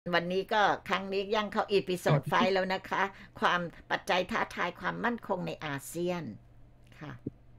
วันนี้ก็ครั้งนี้ย่างเข้าอีพิโซด5แล้วนะคะ ความปัจจัยท้าทายความมั่นคงในอาเซียนค่ะ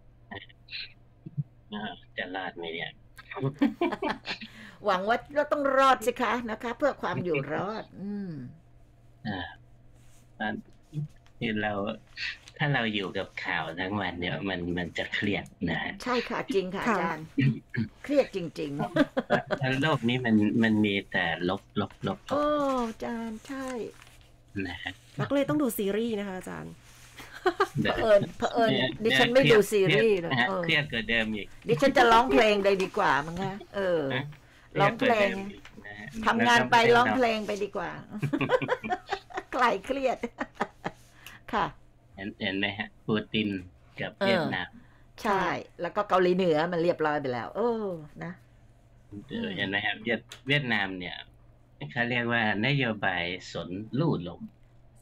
จะรอดไหมเนี่ยหวังว่าเราต้องรอดสิคะนะคะ เพื่อความอยู่รอดอ่าตอนที่เราถ้าเราอยู่กับข่าวทั้งวันเนี่ยมันจะเครียดนะฮะใช่ค่ะ จริงค่ะอาจารย์ เครียดจริงเพราะโลกนี้มันมีแต่ลบๆ โอ้อาจารย์ใช่นะฮะเราก็เลยต้องดูซีรีส์นะคะอาจารย์เผอิญดิฉันไม่ดูซีรีส์เลยเครียดกว่าเดิมอีกดิฉันจะร้องเพลงเลยดีกว่ามั้งคะร้องเพลงทำงานไปร้องเพลงไปดีกว่าคลายเครียดค่ะเห็นไหมฮะปูตินกับเวียดนามใช่แล้วก็เกาหลีเหนือมันเรียบร้อยไปแล้วนะเห็นไหมครับเวียดนามเนี่ยเขาเรียกว่านโยบายสนลู่ลม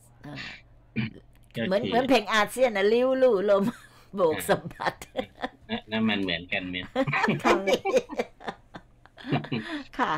เหมือนเพลงอาเซียนนะลิ้วลู่ลมโบกสมบัตินั่นมันเหมือนกันไหมค่ะ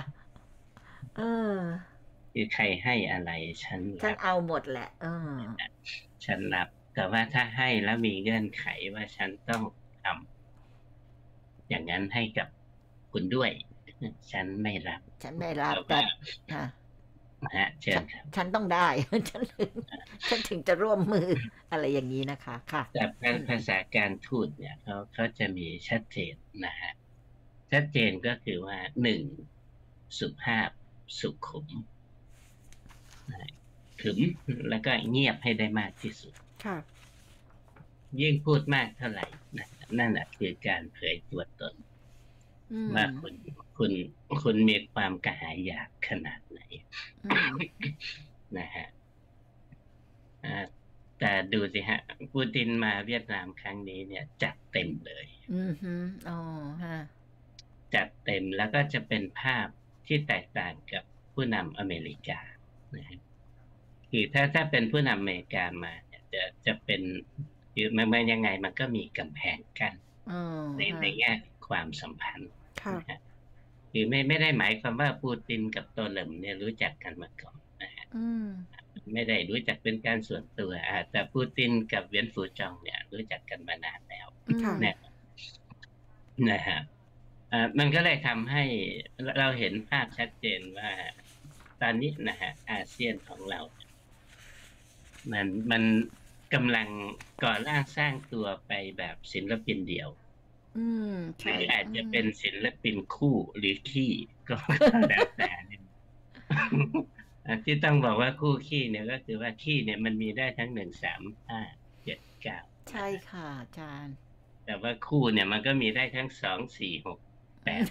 คือใครให้อะไรฉันเอาหมดแหละฉันรับแต่ว่าถ้าให้แล้วมีเงื่อนไขว่าฉันต้องทำอย่างนั้นให้กับคุณด้วยฉันไม่รับแต่เชิญครับฉันต้องได้ฉันถึงจะร่วมมืออะไรอย่างนี้นะคะค่ะแต่ภาษาการทูตเนี่ยเขาจะมีชัดเจนนะฮะชัดเจนก็คือว่า1สุภาพสุขุมขึมแล้วก็เงียบให้ได้มากที่สุดค่ะยิ่งพูดมากเท่าไหร่นั่นแหละคือการเผยตัวตนว่าคุณมีความกระหายอยากขนาดไหนนะฮะแต่ดูสิฮะปูตินมาเวียดนามครั้งนี้เนี่ยจัดเต็มเลยจัดเต็มแล้วก็จะเป็นภาพที่แตกต่างกับผู้นำอเมริกานะฮะคือถ้าเป็นผู้นำอเมริกามาเนี่ยจะเป็นคือมันยังไงมันก็มีกำแพงกั้นในแง่ความสัมพันธ์คือไม่ได้หมายความว่าปูตินกับโตเหลิมเนี่ยรู้จักกันมาก่อนนะฮะไม่ได้รู้จักเป็นการส่วนตัวแต่ปูตินกับเวียนฟูจองเนี่ยรู้จักกันมานานแล้วนะฮะมันก็เลยทำให้เราเห็นภาพชัดเจนว่าตอนนี้นะฮะอาเซียนของเรามันกำลังก่อร่างสร้างตัวไปแบบศิลปินเดี่ยวหรืออาจจะเป็นศิลปินคู่หรือขี้ก็แล้วแต่ที่ต้องบอกว่าคู่ขี้เนี่ยก็คือว่าขี้เนี่ยมันมีได้ทั้ง1 3 5 7 9 ใช่ค่ะอาจารย์แต่ว่าคู่เนี่ยมันก็มีได้ทั้ง2 4 6 8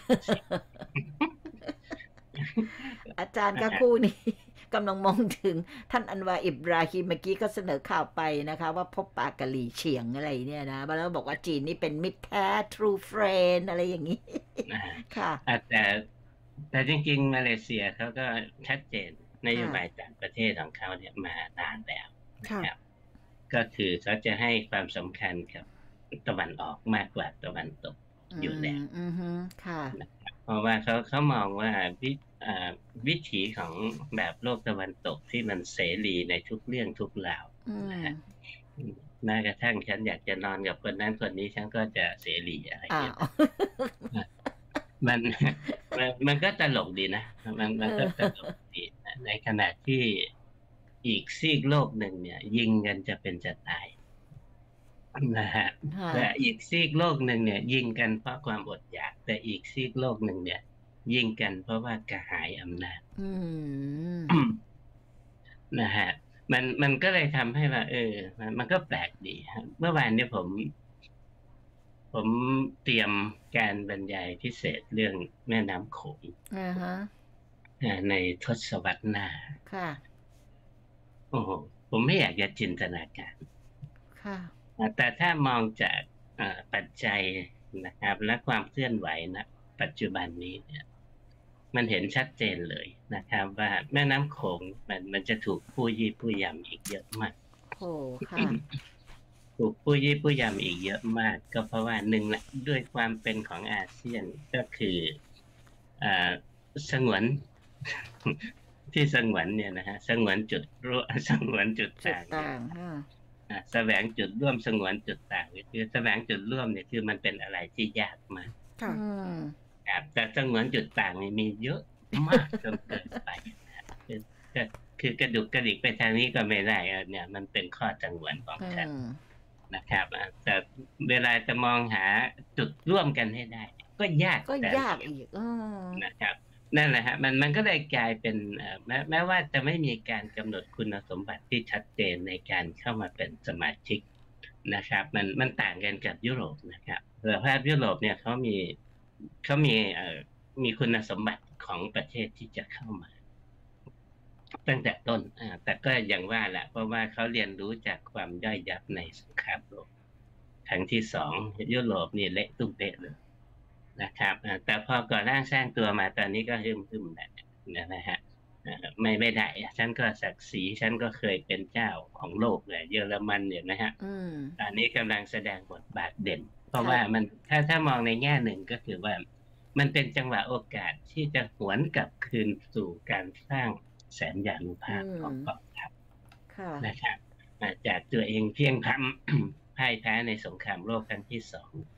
อาจารย์ก็คู่นี้กำลังมองถึงท่านอันวาอิบราฮิมเมื่อกี้ก็เสนอข่าวไปนะคะว่าพบปะกะหลี่เฉียงอะไรเนี่ยนะแล้วบอกว่าจีนนี่เป็นมิตรแท้ true friend อะไรอย่างนี้ค่ะแต่จริงๆมาเลเซียเขาก็ชัดเจนนโยบายต่างประเทศของเขาเนี่ยมานานแล้วนะครับก็คือเขาจะให้ความสำคัญกับตะวันออกมากกว่าตะวันตกอยู่แล้วค่ะเพราะว่าเขามองว่าวิถีของแบบโลกตะวันตกที่มันเสรีในทุกเรื่องทุกราวนะฮะแม้กระทั่งฉันอยากจะนอนกับคนนั้นคนนี้ฉันก็จะเสรีอะไรอย่างเงี้ยมันก็ตลกดีนะมันก็ตลกดีนะในขณะที่อีกซีกโลกหนึ่งเนี่ยยิงกันจะเป็นจะตายนะฮะแต่อีกซีกโลกหนึ่งเนี่ยยิงกันเพราะความอดอยากแต่อีกซีกโลกหนึ่งเนี่ยยิงกันเพราะว่ากระหายอำนาจนะฮะมันก็เลยทำให้ว่ามันก็แปลกดีเมื่อวานเนี่ยผมเตรียมการบรรยายพิเศษเรื่องแม่น้ำโขงในทศวรรษหน้าค่ะโอ้โหผมไม่อยากจะจินตนาการค่ะแต่ถ้ามองจากปัจจัยนะครับและความเคลื่อนไหวนะปัจจุบันนี้เนี่ยมันเห็นชัดเจนเลยนะครับว่าแม่น้ำโขงมันจะถูกผู้ยี่ผู้ยำอีกเยอะมากโอ้ค่ะถูกผู้ยี่ผู้ยำอีกเยอะมากก็เพราะว่าหนึ่งละด้วยความเป็นของอาเซียนก็คือสงวนที่สงวนเนี่ยนะฮะสงวนจุดร่วมสงวนจุดจุดต่างต่างแสวงจุดร่วมสงวนจุดต่างคือแสวงจุดร่วมเนี่ยคือมันเป็นอะไรที่ยากมากค่ะครับแต่สงวนจุดต่างนี่มีเยอะมากจนเกินไปคือกระดุกกระดิกไปทางนี้ก็ไม่ได้เนี่ยมันเป็นข้อสงวนของฉันนะครับแต่เวลาจะมองหาจุดร่วมกันให้ได้ก็ยากอีกนะครับนั่นแหละฮะมันก็เลยกลายเป็นแม้ว่าจะไม่มีการกำหนดคุณสมบัติที่ชัดเจนในการเข้ามาเป็นสมาชิกนะครับมันต่างกันกับยุโรปนะครับสหภาพยุโรปเนี่ยเขามีคุณสมบัติของประเทศที่จะเข้ามาตั้งแต่ต้นแต่ก็อย่างว่าแหละเพราะว่าเขาเรียนรู้จากความย่อยยับในสงครามโลกครั้งที่2ยุโรปนี่เละตุ้มเป๊ะเลยนะครับแต่พอก่อร่างสร้างตัวมาตอนนี้ก็ฮึมนะฮะไม่ได้ฉันก็ศักดิ์ศรีฉันก็เคยเป็นเจ้าของโลกเลยเยอรมันเนี่ยนะฮะตอนนี้กำลังแสดงบทบาทเด่นเพราะว่ามันถ้ามองในแง่หนึ่งก็คือว่ามันเป็นจังหวะโอกาสที่จะหวนกลับคืนสู่การสร้างแสนยานุภาพของกองทัพนะครับจากตัวเองเพียงพำพ่ายแพ้ในสงครามโลกครั้งที่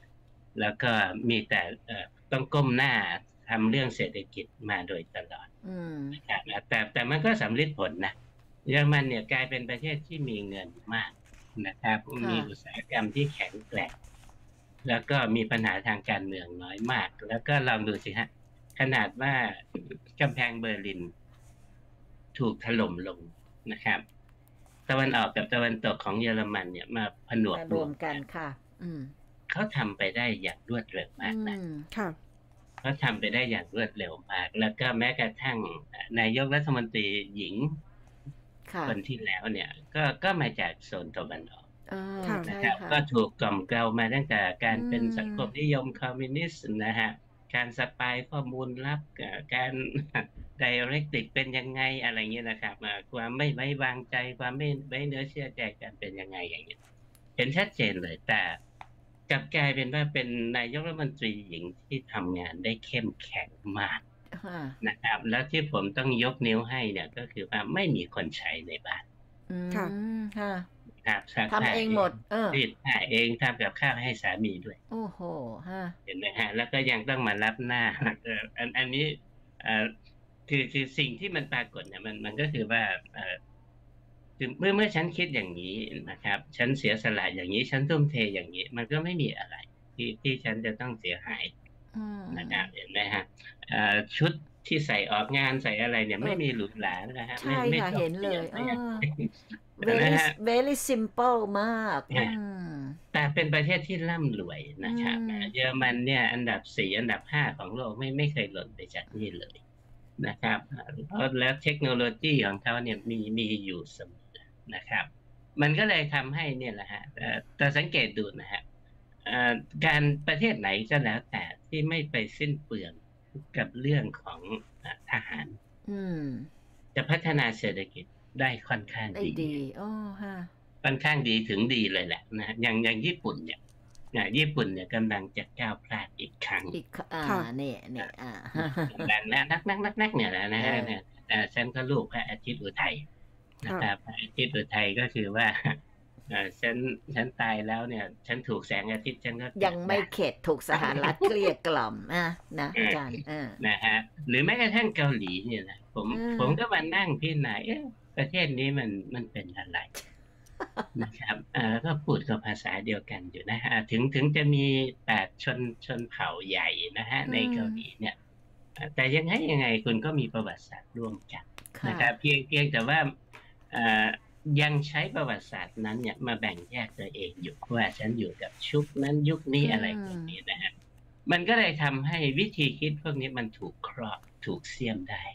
2แล้วก็มีแต่ต้องก้มหน้าทำเรื่องเศรษฐกิจมาโดยตลอดนะครับแต่มันก็สำลิดผลนะเยอรมันเนี่ยกลายเป็นประเทศที่มีเงินมากนะครับมีอุตสาหกรรมที่แข็งแกร่งแล้วก็มีปัญหาทางการเมืองน้อยมากแล้วก็ลองดูสิฮะขนาดว่ากำแพงเบอร์ลินถูกถล่มลงนะครับตะวันออกกับตะวันตกของเยอรมันเนี่ยมาผนวกรวมกันค่ะเขาทำไปได้อย่างรวดเร็วมากนะค่ะเขาทำไปได้อย่างรวดเร็วมากแล้วก็แม้กระทั่งนายกรัฐมนตรีหญิงคนที่แล้วเนี่ยก็มาจากโซนตะวันออกนะครับก็ถูกกล่อมเกลามาตั้งแต่การเป็นสังคมนิยมคอมมิวนิสต์นะฮะการสปายข้อมูลลับการdirective เป็นยังไงอะไรเงี้ยนะครับความไม่ไว้วางใจความไม่ไว้เนื้อเชื่อใจกันเป็นยังไงอย่างเงี้ยเห็นชัดเจนเลยแต่กลับกลายเป็นว่าเป็นนายกรัฐมนตรีหญิงที่ทำงานได้เข้มแข็งมากนะครับแล้วที่ผมต้องยกนิ้วให้เนี่ยก็คือว่าไม่มีคนใช้ในบ้านค่ะทำเองหมดรีดผ้าเองทำกับข้าวให้สามีด้วยโอ้โหเห็นไหมฮะแล้วก็ยังต้องมารับหน้าอันนี้คือสิ่งที่มันปรากฏเนี่ยมันก็คือว่าคือเมื่อฉันคิดอย่างนี้นะครับฉันเสียสละอย่างนี้ฉันทุ่มเทอย่างนี้มันก็ไม่มีอะไรที่ฉันจะต้องเสียหายนะครับเห็นไหมฮะชุดที่ใส่ออกงานใส่อะไรเนี่ยไม่มีหรูหรานะฮะใช่ค่ะเห็นเลยvery simple มากแต่เป็นประเทศที่ร่ำรวยนะครับเยอรมันเนี่ยอันดับ4อันดับ5ของโลกไม่เคยหล่นไปจากนี่เลยนะครับแล้วเทคโนโลยีของเขาเนี่ยมีอยู่เสมอนะครับมันก็เลยทำให้เนี่ยแหละฮะแต่สังเกตดูนะฮะการประเทศไหนก็แล้วแต่ที่ไม่ไปสิ้นเปลืองกับเรื่องของทหารจะพัฒนาเศรษฐกิจได้ค่อนข้างดีค่อนข้างดีถึงดีเลยแหละนะอย่างญี่ปุ่นเนี่ยญี่ปุ่นเนี่ยกำลังจะก้าวพลาดอีกครั้งเนี่ยนักเนี่ยแหละนะฮะฉันก็ลูกพระอาทิตย์อุทัยนะครับพระอาทิตย์อุทัยก็คือว่าฉันตายแล้วเนี่ยฉันถูกแสงอาทิตย์ฉันก็ยังไม่เข็ดถูกสหรัฐเกลี้ยกล่อมนะอาจารย์นะฮะหรือแม้กระทั่งเกาหลีเนี่ยนะผมก็มานั่งพิจารณาประเทศนี้มันเป็นอะไรนะครับก็พูดกับภาษาเดียวกันอยู่นะฮะถึงจะมี8ชนเผ่าใหญ่นะฮะในเกาหลีเนี่ยแต่ยังไงคุณก็มีประวัติศาสตร์ร่วมกันนะครับเพียงแต่ว่ายังใช้ประวัติศาสตร์นั้นเนี่ยมาแบ่งแยกตัวเองอยู่ว่าฉันอยู่กับชุกนั้นยุคนี้อะไรพวกนี้นะฮะมันก็เลยทำให้วิธีคิดพวกนี้มันถูกครอบถูกเสี้ยมได้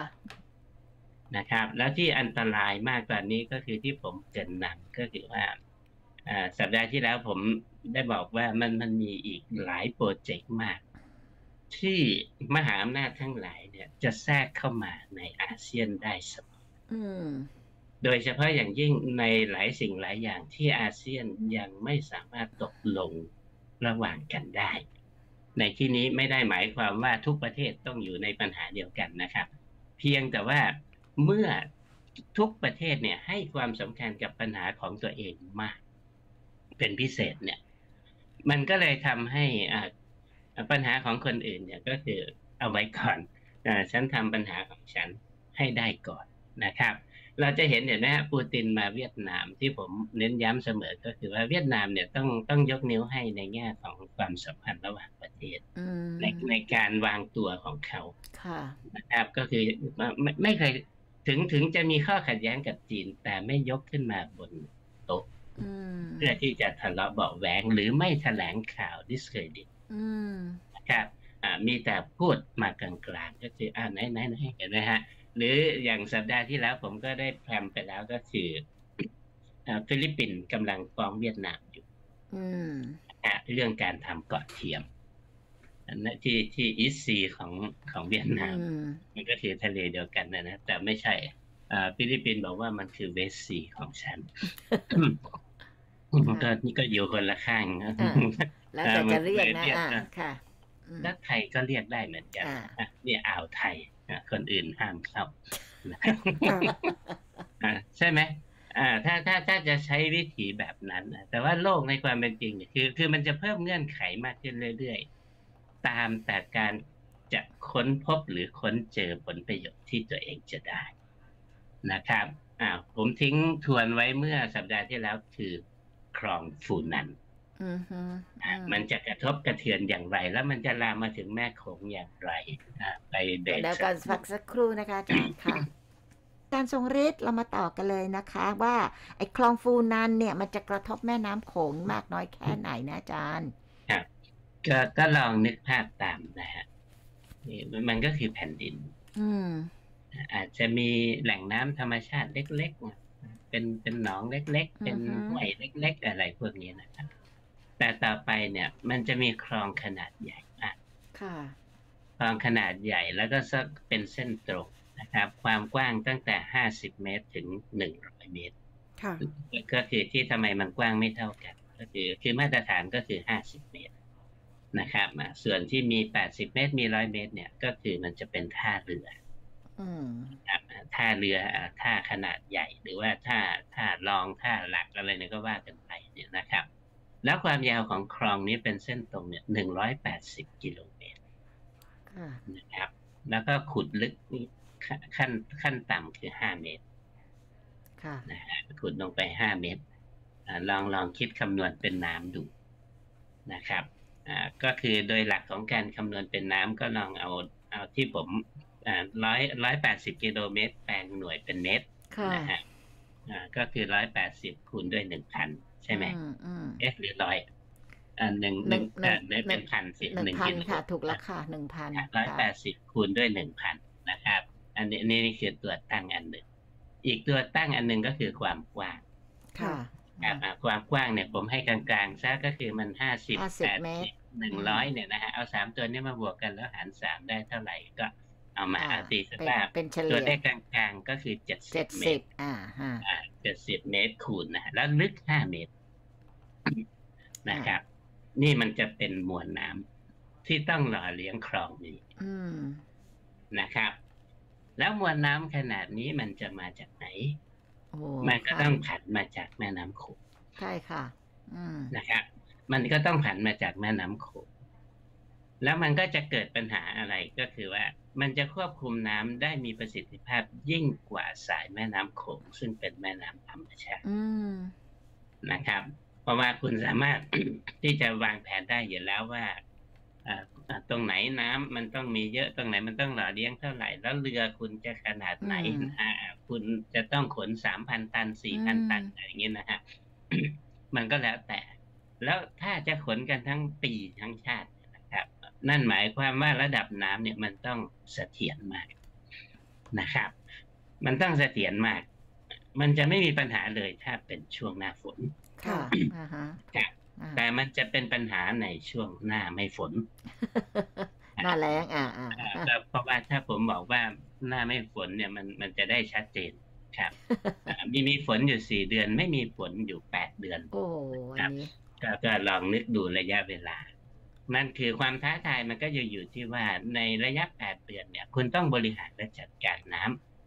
นะครับแล้วที่อันตรายมากกว่านี้ก็คือที่ผมเกริ่นนำก็คือว่าสัปดาห์ที่แล้วผมได้บอกว่ามันมีอีกหลายโปรเจกต์มากที่มหาอำนาจทั้งหลายเนี่ยจะแทรกเข้ามาในอาเซียนได้เสมอโดยเฉพาะอย่างยิ่งในหลายสิ่งหลายอย่างที่อาเซียนยังไม่สามารถตกลงระหว่างกันได้ในที่นี้ไม่ได้หมายความว่าทุกประเทศต้องอยู่ในปัญหาเดียวกันนะครับเพียงแต่ว่าเมื่อทุกประเทศเนี่ยให้ความสำคัญกับปัญหาของตัวเองมากเป็นพิเศษเนี่ยมันก็เลยทำให้ปัญหาของคนอื่นเนี่ยก็คือเอาไว้ก่อนฉันทำปัญหาของฉันให้ได้ก่อนนะครับเราจะเห็นไหมฮะปูตินมาเวียดนามที่ผมเน้นย้ำเสมอก็คือว่าเวียดนามเนี่ยต้องยกนิ้วให้ในแง่ของความสัมพันธ์ระหว่างประเทศในการวางตัวของเขานะครับก็คือไม่เคยถึงจะมีข้อขัดแย้งกับจีนแต่ไม่ยกขึ้นมาบนโต๊ะเพื่อที่จะทะเลาะเบาะแว้งหรือไม่แถลงข่าว discredit นะครับมีแต่พูดมากลางๆก็คือไหนเห็นไหมฮะหรืออย่างสัปดาห์ที่แล้วผมก็ได้แพรมไปแล้วก็คือฟิลิปปินส์กำลังฟ้องเวียดนามอยู่เรื่องการทำเกาะเทียมที่อีสซีของเวียดนามมันก็คือทะเลเดียวกันนะแต่ไม่ใช่ฟิลิปปินส์บอกว่ามันคือเวสซีของฉันก็อยู่คนละข้างแล้วแต่จะเรียกนะค่ะแล้วไทยก็เรียกได้เหมือนกันเนี่ยอ่าวไทยคนอื่นห้ามเข้าใช่ไหมถ้าจะใช้วิธีแบบนั้นแต่ว่าโลกในความเป็นจริงเนี่ยคือมันจะเพิ่มเงื่อนไขมากขึ้นเรื่อยๆตามแต่การจะค้นพบหรือค้นเจอผลประโยชน์ที่ตัวเองจะได้นะครับผมทิ้งทวนไว้เมื่อสัปดาห์ที่แล้วคือคลองฟูนันมันจะกระทบกระเทือนอย่างไรแล้วมันจะลามมาถึงแม่โขงอย่างไรไปเบรกแล้วก็พักสักครู่นะคะอาจารย์ค่ะอาจารย์ทรงฤทธิ์เรามาต่อกันเลยนะคะว่าไอ้คลองฟูนันเนี่ยมันจะกระทบแม่น้ำโขงมากน้อยแค่ไหนนะอาจารย์ครับก็ลองนึกภาพตามนะฮะมันก็คือแผ่นดินอาจจะมีแหล่งน้ำธรรมชาติเล็กๆเป็นหนองเล็กๆเป็นห้วยเล็กๆอะไรพวกนี้นะครับแต่ต่อไปเนี่ยมันจะมีคลองขนาดใหญ่มากคลองขนาดใหญ่แล้วก็เป็นเส้นตรงนะครับความกว้างตั้งแต่50 เมตรถึง100 เมตรก็คือที่ทำไมมันกว้างไม่เท่ากันก็คือมาตรฐานก็คือ50 เมตรนะครับส่วนที่มี80 เมตรมี100 เมตรเนี่ยก็คือมันจะเป็นท่าเรือท่าเรือท่าขนาดใหญ่หรือว่าท่ารองท่าหลักอะไรเนี่ยก็ว่ากันไปเนี่ยนะครับแล้วความยาวของคลองนี้เป็นเส้นตรงเนี่ย180 กิโลเมตรนะครับแล้วก็ขุดลึกขั้นต่ำคือ5 เมตรนะฮะขุดลงไป5 เมตรลองคิดคำนวณเป็นน้ำดูนะครับก็คือโดยหลักของการคำนวณเป็นน้ำก็ลองเอาที่ผม180 กิโลเมตรแปลงหน่วยเป็นเมตรนะฮะก็คือ180คูณด้วย 1,000 ใช่ไหมหรือ100เป็นพันสิ 1,000ค่ะถูกแล้วค่ะ 1,000 180คูณด้วย 1,000 นะครับอันนี้คือตัวตั้งอันหนึ่งอีกตัวตั้งอันหนึ่งก็คือความกว้างความกว้างเนี่ยผมให้กลางๆซะก็คือมัน50 80 100เนี่ยนะฮะเอา3ตัวนี้มาบวกกันแล้วหาร3ได้เท่าไหร่ก็เอามาตีสภาพตัวได้กลางๆก็คือ70 เมตร70 เมตรคูณนะแล้วลึก5 เมตรนะครับนี่มันจะเป็นมวลน้ำที่ต้องหล่อเลี้ยงคลองนี้นะครับแล้วมวลน้ำขนาดนี้มันจะมาจากไหนมันก็ต้องผันมาจากแม่น้ำโขงใช่ค่ะนะครับมันก็ต้องผันมาจากแม่น้ำโขงแล้วมันก็จะเกิดปัญหาอะไรก็คือว่ามันจะควบคุมน้ำได้มีประสิทธิภาพยิ่งกว่าสายแม่น้ำโขงซึ่งเป็นแม่น้ำธรรมชาตินะครับเพราะว่าคุณสามารถ ที่จะวางแผนได้อยู่แล้วว่าตรงไหนน้ำมันต้องมีเยอะตรงไหนมันต้องหล่อเลี้ยงเท่าไหร่แล้วเรือคุณจะขนาดไหนคุณจะต้องขน 3,000 ตัน 4,000 ตันอะไรอย่างเงี้ยนะฮะ มันก็แล้วแต่แล้วถ้าจะขนกันทั้งปีทั้งชาตินะครับนั่นหมายความว่าระดับน้ำเนี่ยมันต้องเสถียรมากนะครับมันต้องเสถียรมากมันจะไม่มีปัญหาเลยถ้าเป็นช่วงหน้าฝนแต่มันจะเป็นปัญหาในช่วงหน้าไม่ฝนหน้าแล้งเพราะว่าถ้าผมบอกว่าหน้าไม่ฝนเนี่ยมันจะได้ชัดเจนครับมีฝนอยู่4 เดือนไม่มีฝนอยู่8 เดือนครับก็ลองนึกดูระยะเวลานั่นคือความท้าทายมันก็อยู่ที่ว่าในระยะ8 เดือนเนี่ยคุณต้องบริหารและจัดการน้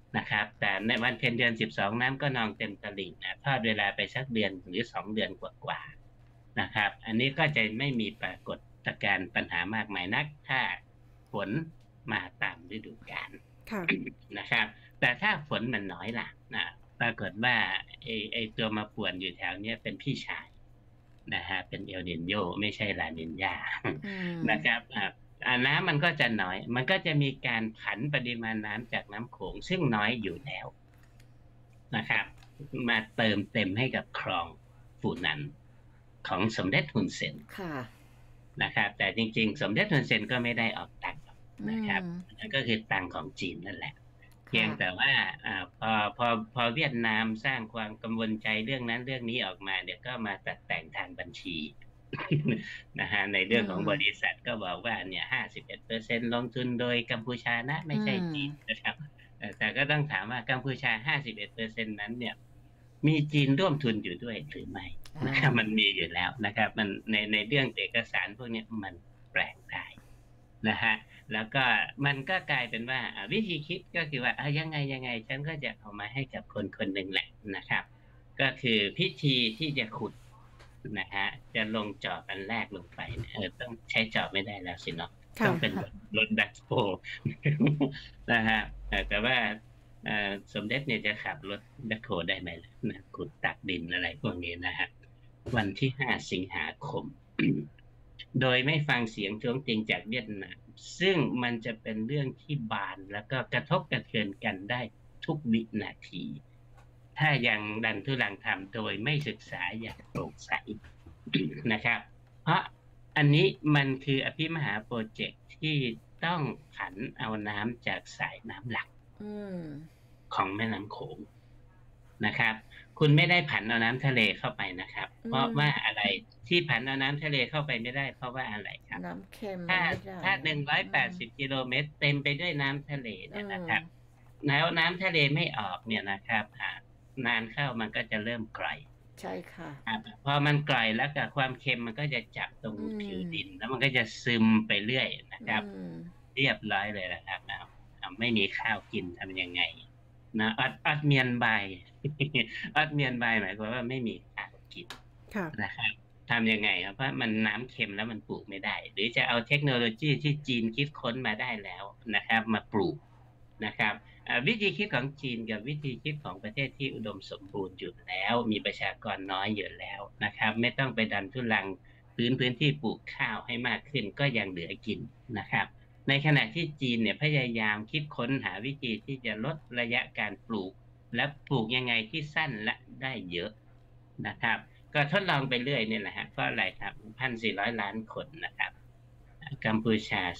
นะครับแต่ในวันเพ็ญเดือน12น้ำก็นองเต็มตลิ่งนะทอดเวลาไปสักเดือนหรือ2 เดือนกว่าๆนะครับอันนี้ก็จะไม่มีปรากฏการณ์ปัญหามากมายนักถ้าฝนมาตามฤดูกาลค่ะนะครับแต่ถ้าฝนมันน้อยล่ะนะปรากฏว่าไอตัวมาป่วนอยู่แถวเนี้ยเป็นพี่ชายนะฮะเป็นเอลนิโญไม่ใช่ลานิญญา นะครับน้ำมันก็จะน้อยมันก็จะมีการผันปริมาณน้ำจากน้ำโขงซึ่งน้อยอยู่แล้วนะครับมาเติมเต็มให้กับคลองฟูนันของสมเด็จฮุนเซนนะครับแต่จริงๆสมเด็จฮุนเซนก็ไม่ได้ออกตังค์นะครับนั่นก็คือตังค์ของจีนนั่นแหละเพียงแต่ว่าพอเวียดนามสร้างความกังวลใจเรื่องนั้นเรื่องนี้ออกมาเดี๋ยวก็มาตัดแต่งทางบัญชีนะฮะในเรื่องของบริษัทก็บอกว่าเนี่ย51%ลงทุนโดยกัมพูชานะไม่ใช่จีนนะครับแต่ก็ต้องถามว่ากัมพูชา51%นั้นเนี่ยมีจีนร่วมทุนอยู่ด้วยหรือไม่นะครับมันมีอยู่แล้วนะครับมันในเรื่องเอกสารพวกนี้มันแปลงได้นะฮะแล้วก็มันก็กลายเป็นว่าวิธีคิดก็คือว่ายังไงฉันก็จะเอามาให้กับคนหนึ่งแหละนะครับก็คือพิธีที่จะขุดนะฮะจะลงจอบอันแรกลงไปต้องใช้จอบไม่ได้แล้วสิเนาะต้องเป็นรถแบ็คโฮนะฮะแต่ว่าสมเด็จเนี่ยจะขับรถแบ็คโฮได้ไหมนะขุดตักดินอะไรพวกนี้นะฮะวันที่5 สิงหาคม โดยไม่ฟังเสียงท้วงติงจากเวียดนามซึ่งมันจะเป็นเรื่องที่บานแล้วก็กระทบกระเทือนกันได้ทุกวินาทีถ้ายังดันทุรังทำโดยไม่ศึกษาอย่างโปร่งใสนะครับเพราะอันนี้มันคืออภิมหาโปรเจกต์ที่ต้องผันเอาน้ำจากสายน้ำหลักของแม่น้ำโขงนะครับคุณไม่ได้ผันเอาน้ำทะเลเข้าไปนะครับเพราะว่าอะไรที่ผันเอาน้ำทะเลเข้าไปไม่ได้เพราะว่าอะไรครับน้ำเค็มถ้า180 กิโลเมตรเต็มไปด้วยน้ำทะเลเนี่ยนะครับแล้วน้ำทะเลไม่ออกเนี่ยนะครับนานเข้ามันก็จะเริ่มกร่อยใช่ค่ะพอมันกร่อยแล้วกับความเค็มมันก็จะจับตรงผิวดินแล้วมันก็จะซึมไปเรื่อยนะครับเรียบร้อยเลยนะครับไม่มีข้าวกินทำยังไงนะอัดเมียนใบอัดเมียนใบหมายความว่าไม่มีข้าวกินนะครับทำยังไงครับเพราะมันน้ำเค็มแล้วมันปลูกไม่ได้หรือจะเอาเทคโนโลยีที่จีนคิดค้นมาได้แล้วนะครับมาปลูกนะครับวิธีคิดของจีนกับวิธีคิดของประเทศที่อุดมสมบูรณ์อยู่แล้วมีประชากรน้อยอยู่แล้วนะครับไม่ต้องไปดันทุรังพื้นที่ปลูกข้าวให้มากขึ้นก็ยังเหลือกินนะครับในขณะที่จีนเนี่ยพยายามคิดค้นหาวิธีที่จะลดระยะการปลูกและปลูกยังไงที่สั้นและได้เยอะนะครับก็ทดลองไปเรื่อยนี่แหละฮะเพราะอะไรครับ 1,400 ล้านคนนะครับกัมพูชา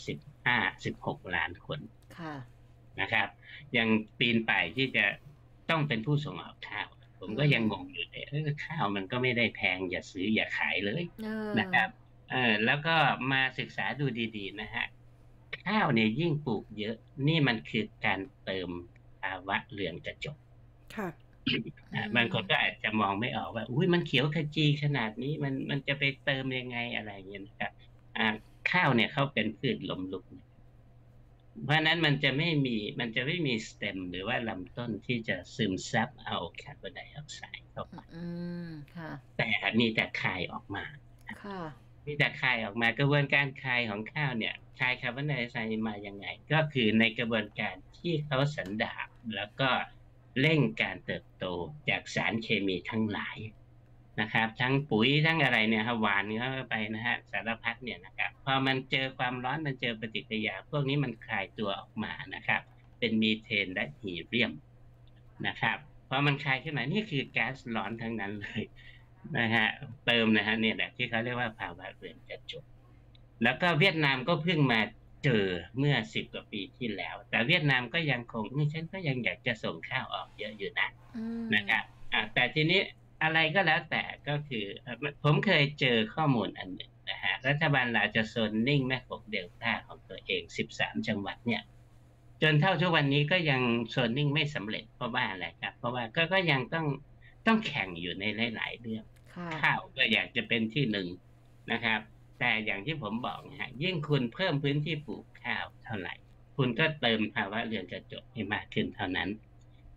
16 ล้านคนนะครับยังปีนป่ายที่จะต้องเป็นผู้ส่งออกข้าวผมก็ยังงงอยู่เลยข้าวมันก็ไม่ได้แพงอย่าซื้ออย่าขายเลยนะครับแล้วก็มาศึกษาดูดีๆนะฮะข้าวเนี่ยยิ่งปลูกเยอะนี่มันคือการเติมภาวะเรือนกระจกบางคนก็อาจจะมองไม่ออกว่าอุ้ยมันเขียวขจีขนาดนี้มันจะไปเติมยังไงอะไรอย่างเงี้ยนะครับข้าวเนี่ยเขาเป็นพืชล้มลุกเพราะนั้นมันจะไม่มีสเต็มหรือว่าลำต้นที่จะซึมซับเอาคาร์บอนไดออกไซด์เข้าไปแต่มีแต่คายออกมามีแต่คายออกมากระบวนการคายของข้าวเนี่ยคายคาร์บอนไดออกไซด์มายังไงก็คือในกระบวนการที่เขาสันดาปแล้วก็เร่งการเติบโตจากสารเคมีทั้งหลายนะครับทั้งปุ๋ยทั้งอะไรเนี่ยหวานเข้าไปนะฮะสารพัดเนี่ยนะครับพอมันเจอความร้อนมันเจอปฏิกิริยาพวกนี้มันคลายตัวออกมานะครับเป็นมีเทนและฮีเลียมนะครับพอมันคลายขึ้นมานี่คือแก๊สร้อนทั้งนั้นเลยนะฮะเติมนะฮะเนี่ยแหละที่เขาเรียกว่าภาวะเรือนกระจกแล้วก็เวียดนามก็เพิ่งมาเจอเมื่อ10 กว่าปีที่แล้วแต่เวียดนามก็ยังคงฉันก็ยังอยากจะส่งข้าวออกเยอะอยู่นะครับแต่ทีนี้อะไรก็แล้วแต่ก็คือผมเคยเจอข้อมูลอันหนึ่งนะฮะรัฐบาลลาวจะโซนนิ่งแม่กลเดลต้าของตัวเอง13 จังหวัดเนี่ยจนเท่าทุกวันนี้ก็ยังโซนนิ่งไม่สำเร็จเพราะว่าอะไรครับเพราะว่าก็ยังต้องแข่งอยู่ในหลายๆเรื่องข้าวก็อยากจะเป็นที่หนึ่งนะครับแต่อย่างที่ผมบอกนะฮะยิ่งคุณเพิ่มพื้นที่ปลูกข้าวเท่าไหร่คุณก็เติมภาวะเรือนกระจกให้มากขึ้นเท่านั้น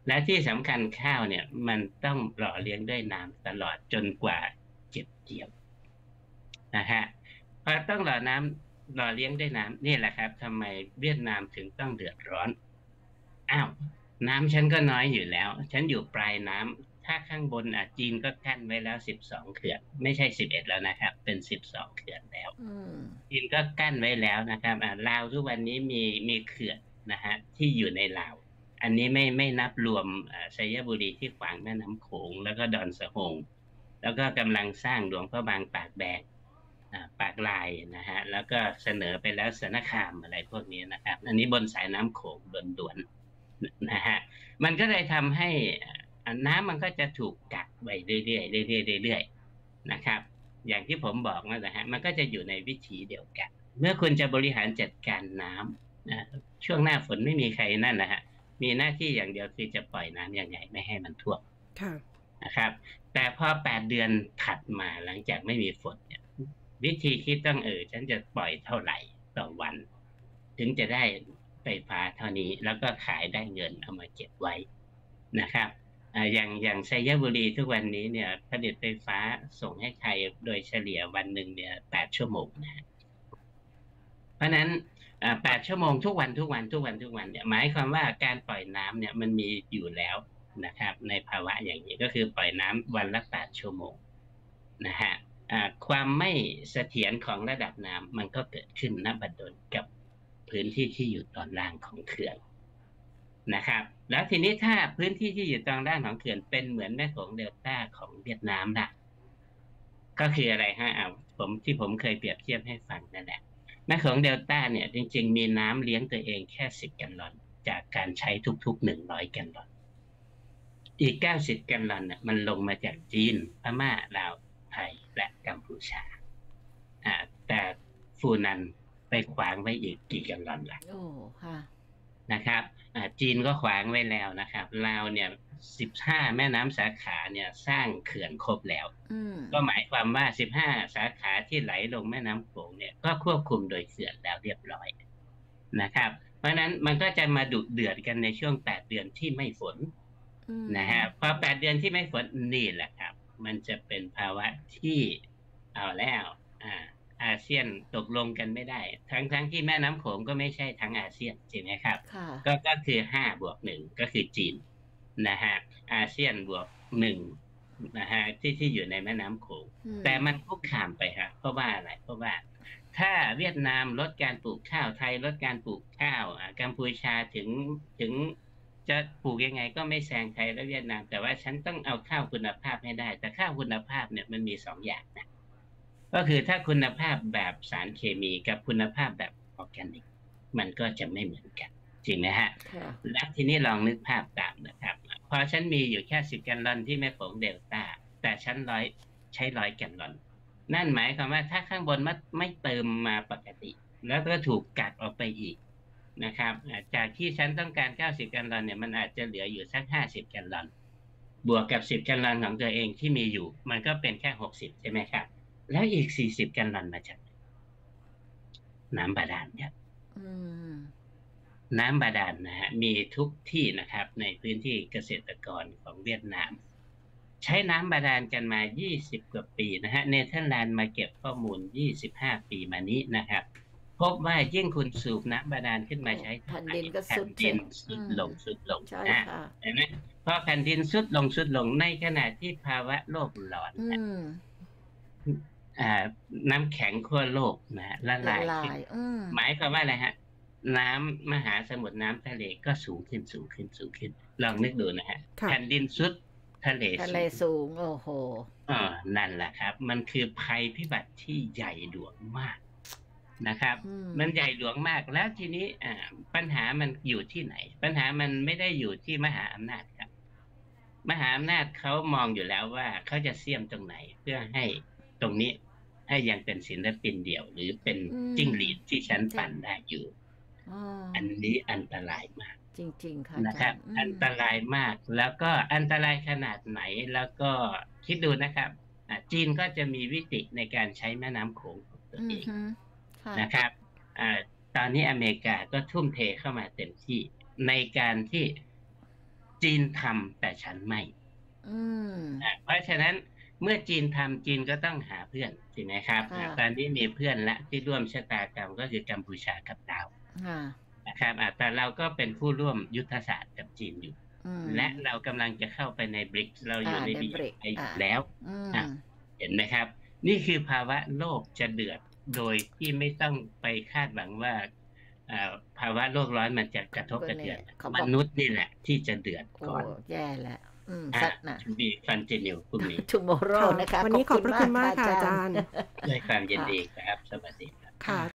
และที่สำคัญข้าวเนี่ยมันต้องหล่อเลี้ยงด้วยน้ำตลอดจนกว่าเก็บเกี่ยวนะฮะพอต้องหล่อเลี้ยงด้วยน้ำนี่แหละครับทำไมเวียดนามถึงต้องเดือดร้อนอ้าวน้ำฉันก็น้อยอยู่แล้วฉันอยู่ปลายน้ำถ้าข้างบนจีนก็กั้นไว้แล้ว12เขื่อนไม่ใช่11แล้วนะครับเป็น12เขื่อนแล้วจีนก็กั้นไว้แล้วนะครับลาวทุกวันนี้มีเขื่อนนะฮะที่อยู่ในลาวอันนี้ไม่นับรวมชัยบุรีที่ขวางแม่น้ำโขงแล้วก็ดอนสะหงแล้วก็กำลังสร้างหลวงพระบางปากแบกปากลายนะฮะแล้วก็เสนอไปแล้วสนคามอะไรพวกนี้นะครับอันนี้บนสายน้ำโขงด่วนๆนะฮะมันก็เลยทำให้น้ำมันก็จะถูกกักไว้เรื่อยๆเรื่อยๆนะครับอย่างที่ผมบอกนะฮะมันก็จะอยู่ในวิถีเดียวกันเมื่อคุณจะบริหารจัดการน้ำช่วงหน้าฝนไม่มีใครนั่นนะฮะมีหน้าที่อย่างเดียวคือจะปล่อยน้ำยังไงไม่ให้มันท่วมนะครับแต่พอ8 เดือนถัดมาหลังจากไม่มีฝนเนี่ยวิธีคิดต้องฉันจะปล่อยเท่าไหร่ต่อวันถึงจะได้ไฟฟ้าเท่านี้แล้วก็ขายได้เงินเอามาเก็บไว้นะครับอย่างชัยบุรีทุกวันนี้เนี่ยผลิตไฟฟ้าส่งให้ไทยโดยเฉลี่ยวันหนึ่งเนี่ย8 ชั่วโมงนะเพราะนั้น8 ชั่วโมงทุกวันเนี่ยหมายความว่าการปล่อยน้ำเนี่ยมันมีอยู่แล้วนะครับในภาวะอย่างนี้ก็คือปล่อยน้ำวันละ8 ชั่วโมงนะฮะความไม่เสถียรของระดับน้ำมันก็เกิดขึ้นณบัดดลกับพื้นที่ที่อยู่ตอนล่างของเขื่อนนะครับแล้วทีนี้ถ้าพื้นที่ที่อยู่ตอนล่างของเขื่อนเป็นเหมือนแม่โขงเดลต้าของเวียดนามล่ะก็คืออะไรฮะผมเคยเปรียบเทียบให้ฟังนั่นแหละแม่โขงเดลต้าเนี่ยจริงๆมีน้ำเลี้ยงตัวเองแค่10 แกลลอนจากการใช้ทุกๆ100 แกลลอนอีก90 แกลลอนเนี่ยมันลงมาจากจีนพม่าลาวไทยและกัมพูชาแต่ฟูนันไปขวางไว้อีกกี่แกลลอนล่ะนะครับจีนก็ขวางไว้แล้วนะครับลาวเนี่ย15 แม่น้ำสาขาเนี่ยสร้างเขื่อนครบแล้วก็หมายความว่า15 สาขาที่ไหลลงแม่น้ำโขงเนี่ยก็ควบคุมโดยเขื่อนแล้วเรียบร้อยนะครับเพราะนั้นมันก็จะมาดุเดือดกันในช่วง8 เดือนที่ไม่ฝนนะฮะพอ8 เดือนที่ไม่ฝนนี่แหละครับมันจะเป็นภาวะที่เอาแล้วอาเซียนตกลงกันไม่ได้ทั้งที่แม่น้ำโขงก็ไม่ใช่ทั้งอาเซียนใช่ไหมครับก็คือ5+1ก็คือจีนนะฮะอาเซียน+1นะฮะที่อยู่ในแม่น้ำโขงแต่มันคุกคามไปครับเพราะว่าอะไรเพราะว่าถ้าเวียดนามลดการปลูกข้าวไทยลดการปลูกข้าวกัมพูชาถึงจะปลูกยังไงก็ไม่แซงไทยและเวียดนามแต่ว่าฉันต้องเอาข้าวคุณภาพให้ได้แต่ข้าวคุณภาพเนี่ยมันมี2 อย่างนะก็คือถ้าคุณภาพแบบสารเคมีกับคุณภาพแบบออร์แกนิกมันก็จะไม่เหมือนกันจริงไหมฮะและทีนี้ลองนึกภาพตามนะครับพอฉันมีอยู่แค่10 แกลลอนที่แม่โขงเดลต้าแต่ฉันใช้100 แกลลอนนั่นหมายความว่าถ้าข้างบนไม่เติมมาปกติแล้วก็ถูกกัดออกไปอีกนะครับจากที่ฉันต้องการ90 แกลลอนเนี่ยมันอาจจะเหลืออยู่สัก50 แกลลอนบวกกับ10 แกลลอนของตัวเองที่มีอยู่มันก็เป็นแค่60ใช่ไหมครับแล้วอีก40 แกลลอนมาจากน้ำบาดาลครับน้ำบาดาลนะฮะมีทุกที่นะครับในพื้นที่เกษตรกรของเวียดนามใช้น้ำบาดาลกันมา20 กว่าปีนะฮะเนเธอร์แลนด์มาเก็บข้อมูล25 ปีมานี้นะครับพบว่ายิ่งคุณสูบน้ำบาดาลขึ้นมาใช้แผ่นดินก็สุดลงใช่ค่ะเห็นไหมพอแผ่นดินสุดลงในขณะที่ภาวะโลกร้อนน้ำแข็งขั้วโลกนะละลายหมายความว่าอะไรฮะน้ำมหาสมุทรน้ำทะเลก็สูงขึ้นลองนึกดูนะฮะแผ่นดินสุดทะเลสูงโอ้โหนั่นแหละครับมันคือภัยพิบัติที่ใหญ่หลวงมากนะครับมันใหญ่หลวงมากแล้วทีนี้ปัญหามันอยู่ที่ไหนปัญหามันไม่ได้อยู่ที่มหาอำนาจครับมหาอำนาจเขามองอยู่แล้วว่าเขาจะเสี้ยมตรงไหนเพื่อให้ตรงนี้ให้ยังเป็นศิลปินเดี่ยวหรือเป็นจิ้งหรีดที่ฉันปั่นได้อยู่อันนี้อันตรายมากจริงๆค่ะนะครับอันตรายมากแล้วก็อันตรายขนาดไหนแล้วก็คิดดูนะครับจีนก็จะมีวิธีในการใช้แม่น้ำโขงของตัวเองนะครับตอนนี้อเมริกาก็ทุ่มเทเข้ามาเต็มที่ในการที่จีนทำแต่ฉันไม่อืมเพราะฉะนั้นเมื่อจีนทำจีนก็ต้องหาเพื่อนใช่ไหมครับค่ะตอนนี้มีเพื่อนและที่ร่วมชะตากรรมก็คือกัมพูชากับลาวค่ะนะครับแต่เราก็เป็นผู้ร่วมยุทธศาสตร์กับจีนอยู่อืมและเรากำลังจะเข้าไปในบริกเราอยู่ในใน BRICS อยู่แล้วอืมเห็นไหมครับ นี่คือภาวะโลกจะเดือดโดยที่ไม่ต้องไปคาดหวังว่าภาวะโลกร้อนมันจะกระทบกระเทือนเขาบมอกนุษย์นี่แหละที่จะเดือดโอ้ก่อนแย่แล้วสัตว์นะมีฟันจินิวพรุ่งนี้ tomorrow นะคะวันนี้ขอบพระคุณมากค่ะอาจารย์ด้วยความยินดีครับ สวัสดีครับค่ะ